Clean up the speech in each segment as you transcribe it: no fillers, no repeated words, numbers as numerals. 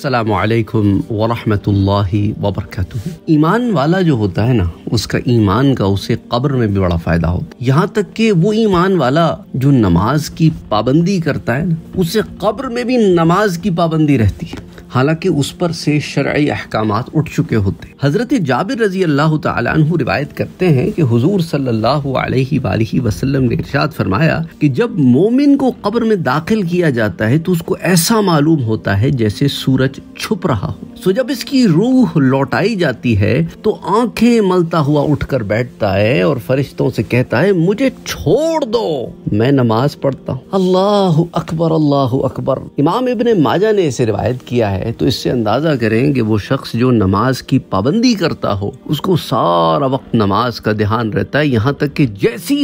अस्सलामु अलैकुम वरहमतुल्लाहि वबरकातुहू। ईमान वाला जो होता है ना, उसका ईमान का उसे कब्र में भी बड़ा फायदा होता है। यहाँ तक कि वो ईमान वाला जो नमाज की पाबंदी करता है ना, उसे कब्र में भी नमाज की पाबंदी रहती है, हालांकि उस पर से शरई अहकामात उठ चुके होते हैं। हजरत जाबिर रजी अल्लाह तआला अन्हु रिवायत करते हैं कि हुजूर सल्लल्लाहु अलैहि वसल्लम ने इरशाद फरमाया कि जब मोमिन को कब्र में दाखिल किया जाता है तो उसको ऐसा मालूम होता है जैसे सूरज छुप रहा हो। सो जब इसकी रूह लौटाई जाती है तो आंखें मलता हुआ उठकर बैठता है और फरिश्तों से कहता है, मुझे छोड़ दो, मैं नमाज पढ़ता हूँ। अल्लाहु अकबर, अल्लाहु अकबर। इमाम इब्ने माजा ने इसे रिवायत किया है। तो इससे अंदाजा करें कि वो शख्स जो नमाज की पाबंदी करता हो, उसको सारा वक्त नमाज का ध्यान रहता है, यहाँ तक कि जैसी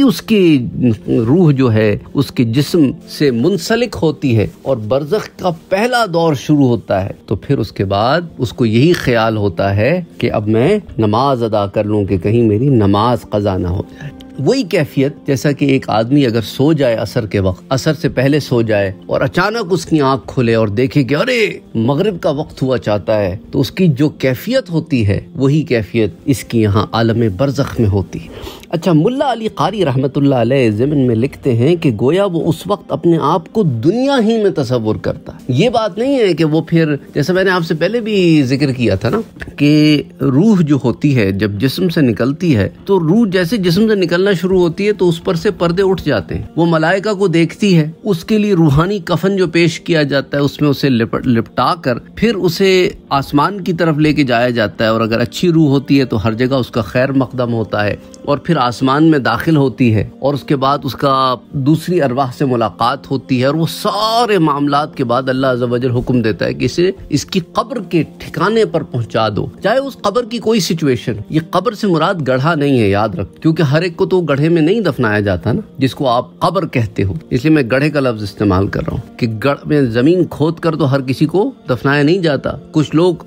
उसकी रूह जो है उसके जिस्म से मुंसलिक होती है और बरज़ख का पहला दौर शुरू होता है, तो फिर उसके बाद उसको यही ख्याल होता है कि अब मैं नमाज अदा कर लूं कि कहीं मेरी नमाज कज़ा ना हो जाए। वही कैफियत जैसा कि एक आदमी अगर सो जाए असर के वक्त, असर से पहले सो जाए और अचानक उसकी आंख खुले और देखे कि अरे मगरिब का वक्त हुआ चाहता है, तो उसकी जो कैफियत होती है वही कैफियत इसकी यहाँ आलम बरज़ख में होती है। अच्छा, मुल्ला अली कारी रहमतुल्लाह अलैह ज़िमन में लिखते हैं कि गोया वो उस वक्त अपने आप को दुनिया ही में तसव्वुर करता है। ये बात नहीं है कि वो फिर, जैसे मैंने आपसे पहले भी जिक्र किया था ना, कि रूह जो होती है जब जिस्म से निकलती है तो रूह जैसे जिस्म से निकलना शुरू होती है तो उस पर से पर्दे उठ जाते हैं। वो मलाइका को देखती है, उसके लिए रूहानी कफन जो पेश किया जाता है उसमें उसे लिपटा कर फिर उसे आसमान की तरफ लेके जाया जाता है, और अगर अच्छी रूह होती है तो हर जगह उसका खैर मकदम होता है और फिर आसमान में दाखिल होती है और उसके बाद उसका दूसरी अरवाह से मुलाकात होती है, और वो सारे मामलात के बाद अल्लाह अज़्ज़ व जल हुक्म देता है कि इसे इसकी कब्र के ठिकाने पर पहुंचा दो, चाहे उस कब्र की कोई सिचुएशन। ये कब्र से मुराद गढ़ा नहीं है, याद रख, क्योंकि हर एक को तो गढ़े में नहीं दफनाया जाता ना, जिसको आप कब्र कहते हो, इसलिए मैं गढ़े का लफ्ज इस्तेमाल कर रहा हूँ कि गढ़ में जमीन खोद कर तो हर किसी को दफनाया नहीं जाता। कुछ लोग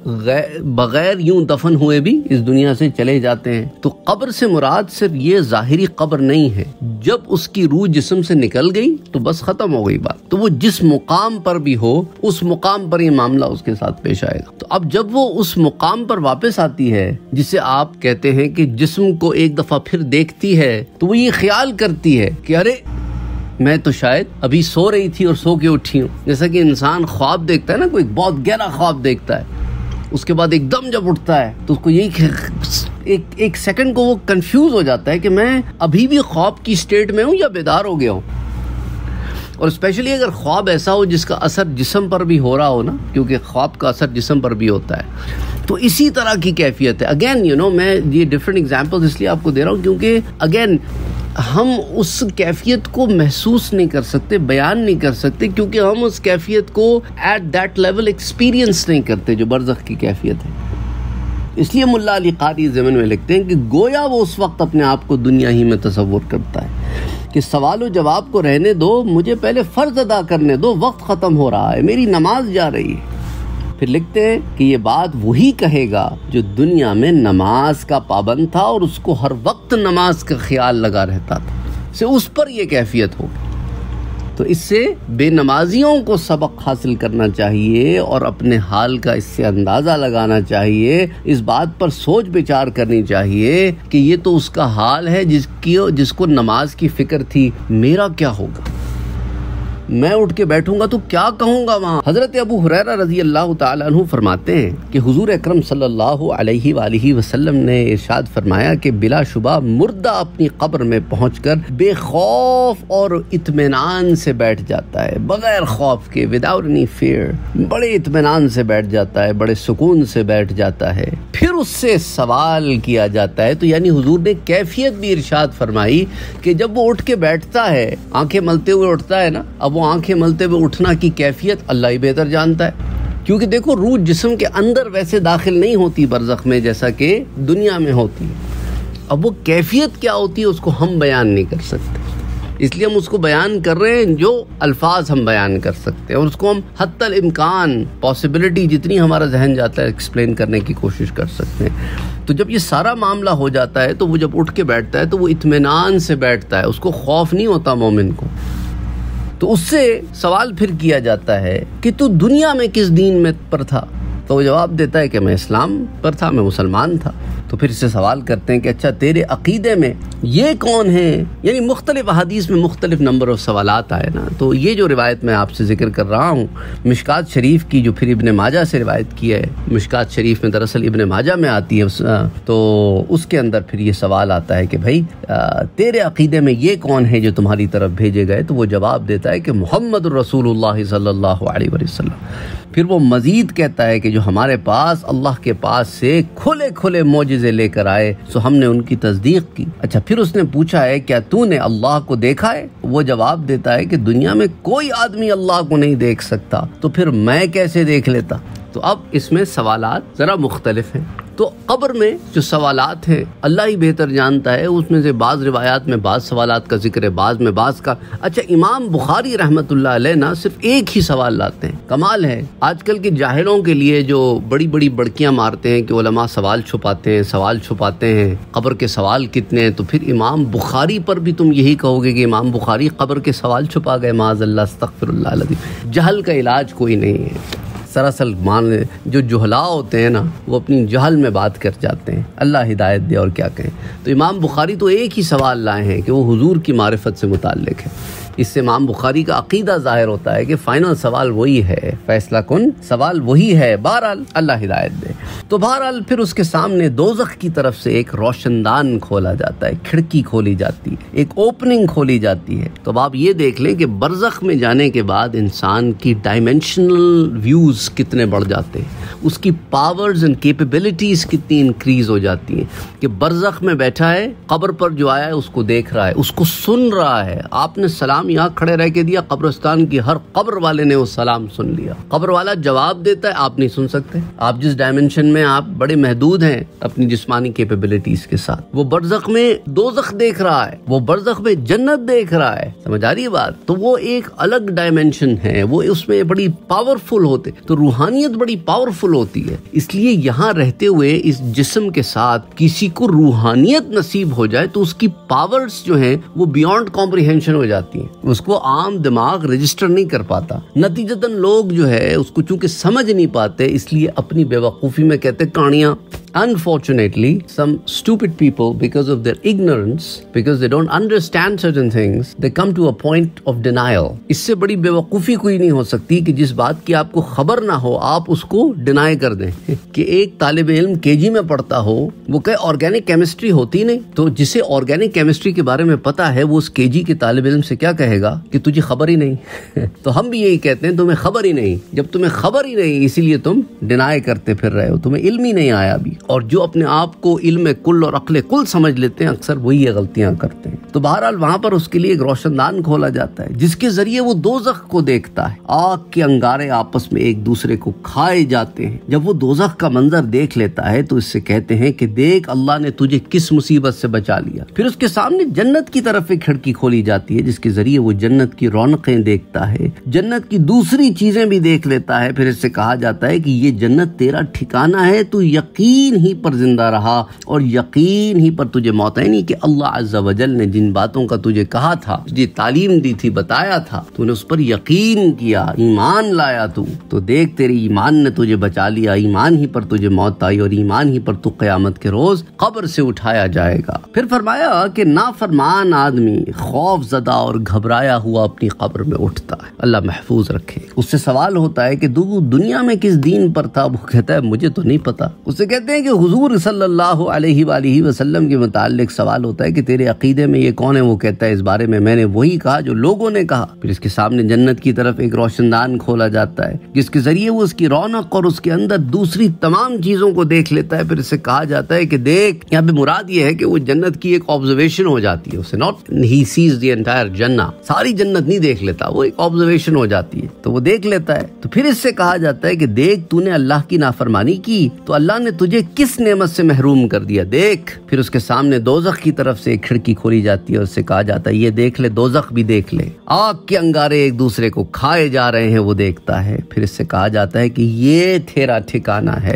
बगैर यूं दफन हुए भी इस दुनिया से चले जाते हैं। तो कब्र से मुराद सिर्फ ये जाहिरी कब्र नहीं है, जब उसकी रूह जिस्म से निकल गई तो बस खत्म हो गई बात। तो वो जिस मुकाम पर भी हो उस मुकाम पर ये मामला उसके साथ पेश आएगा। तो अब जब वो उस मुकाम पर वापस आती है, जिसे आप कहते हैं कि जिस्म को एक दफा फिर देखती है, तो वो ये ख्याल करती है कि अरे मैं तो शायद अभी सो रही थी और सो के उठी हूँ। जैसा कि इंसान ख्वाब देखता है ना, कोई बहुत गहरा ख्वाब देखता है, उसके बाद एकदम जब उठता है तो उसको यही एक सेकंड को वो कंफ्यूज हो जाता है कि मैं अभी भी ख्वाब की स्टेट में हूँ या बेदार हो गया हूँ। और स्पेशली अगर ख्वाब ऐसा हो जिसका असर जिस्म पर भी हो रहा हो ना, क्योंकि ख्वाब का असर जिस्म पर भी होता है, तो इसी तरह की कैफियत है। अगेन मैं ये डिफरेंट एग्जांपल्स इसलिए आपको दे रहा हूँ क्योंकि अगेन हम उस कैफियत को महसूस नहीं कर सकते, बयान नहीं कर सकते, क्योंकि हम उस कैफियत को एट दैट लेवल एक्सपीरियंस नहीं करते जो बरज़ख की कैफियत है। इसलिए मुल्ला अली कारी ज़िमन में लिखते हैं कि गोया वो उस वक्त अपने आप को दुनिया ही में तसव्वुर करता है कि सवाल जवाब को रहने दो, मुझे पहले फ़र्ज अदा करने दो, वक्त ख़त्म हो रहा है, मेरी नमाज जा रही है। फिर लिखते हैं कि ये बात वही कहेगा जो दुनिया में नमाज का पाबंद था और उसको हर वक्त नमाज का ख्याल लगा रहता था, से उस पर यह कैफियत होगी। तो इससे बेनमाजियों को सबक हासिल करना चाहिए और अपने हाल का इससे अंदाज़ा लगाना चाहिए, इस बात पर सोच विचार करनी चाहिए कि ये तो उसका हाल है जिसको नमाज की फिक्र थी, मेरा क्या होगा, मैं उठ के बैठूंगा तो क्या कहूंगा वहाँ। हजरत अबू हुरैरा रज़ी अल्लाह तआला अन्हु फरमाते हैं कि हुजूर अकरम सल्लल्लाहु अलैहि वसल्लम ने इरशाद फरमाया कि बिलाशुबा मुर्दा अपनी कब्र में पहुंचकर बेखौफ और इत्मीनान से बैठ जाता है, बगैर खौफ के, विदाउट एनी फियर, बड़े इत्मीनान से बैठ जाता है, बड़े सुकून से बैठ जाता है। फिर उससे सवाल किया जाता है। तो यानी हुजूर ने कैफियत भी इरशाद फरमाई कि जब वो उठ के बैठता है, आंखें मलते हुए उठता है ना, अब वो आंखें मलते हुए उठना की कैफियत अल्लाह ही बेहतर जानता है, क्योंकि देखो रूह जिस्म के अंदर वैसे दाखिल नहीं होती बरज़ख में जैसा कि दुनिया में होती है। अब वो कैफियत क्या होती है उसको हम बयान नहीं कर सकते, इसलिए हम उसको बयान कर रहे हैं जो अल्फाज हम बयान कर सकते हैं, और उसको हम हत्तल इम्कान, पॉसिबिलिटी जितनी हमारा जहन जाता है एक्सप्लेन करने की कोशिश कर सकते हैं। तो जब ये सारा मामला हो जाता है तो वो जब उठ के बैठता है तो वो इत्मीनान से बैठता है, उसको खौफ नहीं होता मोमिन को। तो उससे सवाल फिर किया जाता है कि तू दुनिया में किस दीन में पर था, तो वो जवाब देता है कि मैं इस्लाम पर था, मैं मुसलमान था। तो फिर इससे सवाल करते हैं कि अच्छा तेरे अकीदे में ये कौन है, यानी मुख्तलिफ अहादीस में मुख्तलिफ नंबर ऑफ सवालात आए ना। तो ये जो रिवायत मैं आपसे जिक्र कर रहा हूँ मिशकात शरीफ की, जो फिर इब्ने माजा से रिवायत की है, मिशकात शरीफ में दरअसल इब्ने माजा में आती है, तो उसके अंदर फिर ये सवाल आता है कि भाई तेरे अकीदे में ये कौन है जो तुम्हारी तरफ भेजे गए। तो वो जवाब देता है कि मोहम्मद रसूलुल्लाह सल्लल्लाहु अलैहि वसल्लम। फिर वो मजीद कहता है कि जो हमारे पास अल्लाह के पास से खुले खुले मौजिज़े लेकर आए, सो हमने उनकी तस्दीक की। अच्छा, फिर उसने पूछा है क्या तूने अल्लाह को देखा है? वो जवाब देता है कि दुनिया में कोई आदमी अल्लाह को नहीं देख सकता, तो फिर मैं कैसे देख लेता। तो अब इसमें सवालात जरा मुख्तलिफ हैं। तो कब्र में जो सवालात हैं अल्लाह ही बेहतर जानता है, उसमें से बाज़ रिवायात में बाज़ सवालात का जिक्र है, बाज़ में बाज़ का। अच्छा, इमाम बुखारी रहमतुल्लाह अलैह ना सिर्फ एक ही सवाल लाते हैं, कमाल है। आजकल के जाहिलों के लिए जो बड़ी बड़ी बड़कियां मारते हैं कि उलमा सवाल छुपाते हैं, कब्र के सवाल कितने हैं, तो फिर इमाम बुखारी पर भी तुम यही कहोगे कि इमाम बुखारी कब्र के सवाल छुपा गए, माज़अल्लाह अस्तग़फिरुल्लाह अलअज़ीम। जहल का इलाज कोई नहीं है। सरासल मान जो जुहला होते हैं ना, वो अपनी जहल में बात कर जाते हैं, अल्लाह हिदायत दे और क्या कहें। तो इमाम बुखारी तो एक ही सवाल लाए हैं कि वो हुजूर की मारिफत से मुताल्लिक है। इससे इमाम बुखारी का अकीदा जाहिर होता है कि फाइनल सवाल वही है, फैसला कुन सवाल वही है। बहरहाल अल्लाह हिदायत दे। तो बहरहाल फिर उसके सामने दोज़ख की तरफ से एक रोशनदान खोला जाता है, खिड़की खोली जाती है, एक ओपनिंग खोली जाती है। तो अब आप ये देख लें कि बरज़ख में जाने के बाद इंसान की डायमेंशनल व्यूज कितने बढ़ जाते हैं, उसकी पावर्स एंड कैपेबिलिटीज कितनी इंक्रीज हो जाती हैं कि बरज़ख में बैठा है, कब्र पर जो आया है उसको देख रहा है, उसको सुन रहा है। आपने सलाम यहाँ खड़े रह के दिया, कब्रिस्तान की हर कब्र वाले ने वो सलाम सुन लिया। कब्र वाला जवाब देता है, आप नहीं सुन सकते। आप जिस डायमेंशन में आप बड़े महदूद हैं अपनी जिस्मानी कैपेबिलिटीज के साथ, वो बरज़ख में दोज़ख देख रहा है, वो बरज़ख में जन्नत देख रहा है। समझ आ रही है बात? तो वो एक अलग डायमेंशन है, वो उसमें बड़ी पावरफुल होते। तो रूहानियत बड़ी पावरफुल होती है। इसलिए यहाँ रहते हुए इस जिस्म के साथ किसी को रूहानियत नसीब हो जाए तो उसकी पावर्स जो हैं वो बियॉन्ड कॉम्प्रिहेंशन हो जाती हैं, उसको आम दिमाग रजिस्टर नहीं कर पाता। नतीजतन लोग जो है उसको चूंकि समझ नहीं पाते, इसलिए अपनी बेवकूफ़ी में कहते कहानियाँ। Unfortunately, some stupid people, because of their ignorance, because they don't understand certain things, they come to a point of denial. इससे बड़ी बेवकूफ़ी कोई नहीं हो सकती कि जिस बात की आपको खबर ना हो आप उसको डिनाई कर दें। कि एक तालिब इल्म केजी में पढ़ता हो, वो कहे ऑर्गेनिक केमिस्ट्री होती नहीं, तो जिसे ऑर्गेनिक केमिस्ट्री के बारे में पता है वो उस केजी के तालिब इल्म से क्या कहेगा कि तुझे खबर ही नहीं। तो हम भी यही कहते हैं, तुम्हें खबर ही नहीं। जब तुम्हें खबर ही नहीं इसीलिए तुम डिनाई करते फिर रहे हो, तुम्हें इल्म ही नहीं आया अभी। और जो अपने आप को इल्म कुल और अक्ल कुल समझ लेते हैं अक्सर वही ये गलतियां करते हैं। तो बहरहाल वहां पर उसके लिए एक रोशनदान खोला जाता है जिसके जरिए वो दोज़ख को देखता है। आग के अंगारे आपस में एक दूसरे को खाए जाते हैं। जब वो दोज़ख का मंजर देख लेता है तो इससे कहते हैं कि देख अल्लाह ने तुझे किस मुसीबत से बचा लिया। फिर उसके सामने जन्नत की तरफ एक खिड़की खोली जाती है जिसके जरिए वो जन्नत की रौनकें देखता है, जन्नत की दूसरी चीजें भी देख लेता है। फिर इससे कहा जाता है कि ये जन्नत तेरा ठिकाना है, तू यकीन ही पर जिंदा रहा और यकीन ही पर तुझे मौत है। नहीं कि अल्लाह अज़्ज़ा वजल ने जिन बातों का तुझे कहा था, तुझे तालीम दी थी, बताया था, तूने उस पर यकीन किया, ईमान लाया तू, तो देख तेरे ईमान ने तुझे बचा लिया। ईमान ही पर तुझे मौत आई और ईमान ही पर तू क़यामत के रोज कब्र से उठाया जाएगा। फिर फरमाया कि नाफरमान आदमी खौफ ज़दा और घबराया हुआ अपनी कब्र में उठता है, अल्लाह महफूज रखे। उससे सवाल होता है कि दुनिया में किस दीन पर था? वो कहता है मुझे तो नहीं पता। उससे कहते हैं कि हुजूर सल्लल्लाहु अलैहि वसल्लम के मुताल्लिक सवाल होता है कि तेरे अकीदे में ये कौन है? वो कहता है इस बारे में मैंने वही कहा जो लोगों ने कहा। फिर इसके सामने जन्नत की तरफ एक रोशनदान खोला जाता है जिसके जरिए वो उसकी रौनक और उसके अंदर दूसरी तमाम चीजों को देख लेता है। फिर इससे कहा जाता है कि देख, यहाँ पे मुराद ये है कि वो जन्नत की एक ऑब्जर्वेशन हो जाती है उसे, not he seize the entire जन्नत, सारी जन्नत नहीं देख लेता, वो एक ऑब्जर्वेशन हो जाती है तो वो देख लेता है। तो फिर इससे कहा जाता है कि देख तूने अल्लाह की नाफरमानी की तो अल्लाह ने तुझे किस नेमत से महरूम कर दिया, देख। फिर उसके सामने दोज़ख की तरफ से एक खिड़की खोली जाती है और उससे कहा जाता है ये देख ले, दोज़ख भी देख ले, आग के अंगारे एक दूसरे को खाए जा रहे हैं, वो देखता है। फिर इससे कहा जाता है कि ये तेरा ठिकाना है।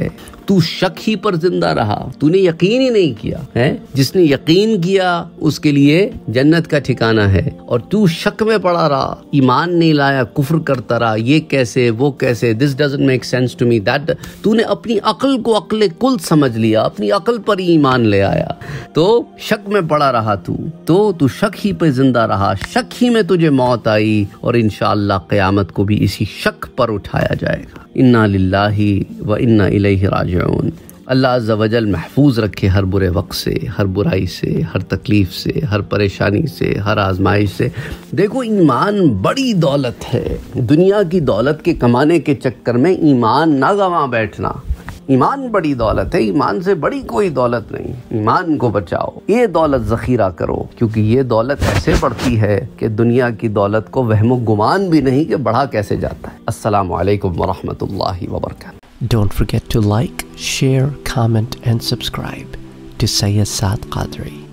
तू शक ही पर जिंदा रहा, तूने यकीन ही नहीं किया है। जिसने यकीन किया उसके लिए जन्नत का ठिकाना है, और तू शक में पड़ा रहा, ईमान नहीं लाया, कुफ्र करता रहा, ये कैसे वो कैसे, this doesn't make sense to me, that. तूने अपनी अक्ल को अक्ल कुल समझ लिया, अपनी अक्ल पर ही ईमान ले आया, तो शक में पड़ा रहा तू शक ही पे जिंदा रहा, शक ही में तुझे मौत आई, और इंशाअल्लाह क़यामत को भी इसी शक पर उठाया जाएगा। इन्ना लिल्लाहि व इन्ना इलैहि राजिऊन। अल्लाह अज़्ज़ा वजल महफूज रखे हर बुरे वक्त से, हर बुराई से, हर तकलीफ से, हर परेशानी से, हर आजमाइश से। देखो, ईमान बड़ी दौलत है। दुनिया की दौलत के कमाने के चक्कर में ईमान ना गंवा बैठना। ईमान बड़ी दौलत है, ईमान से बड़ी कोई दौलत नहीं। ईमान को बचाओ, ये दौलत ज़ख़ीरा करो, क्योंकि ये दौलत ऐसे बढ़ती है कि दुनिया की दौलत को वहमो गुमान भी नहीं कि बढ़ा कैसे जाता है। अस्सलामु अलैकुम व रहमतुल्लाहि व बरकातहू। Don't forget to like, share, comment and subscribe to Sayyid Saad Qadri.